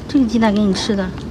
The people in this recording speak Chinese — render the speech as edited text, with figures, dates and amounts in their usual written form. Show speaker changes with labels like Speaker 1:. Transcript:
Speaker 1: 这个鸡蛋给你吃的。